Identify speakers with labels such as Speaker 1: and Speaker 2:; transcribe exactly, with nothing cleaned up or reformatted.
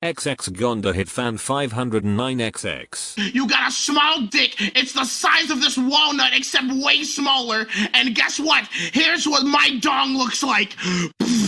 Speaker 1: X X Gonda hit fan five hundred nine X X.
Speaker 2: You got a small dick. It's the size of this walnut except way smaller. And guess what? Here's what my dong looks like.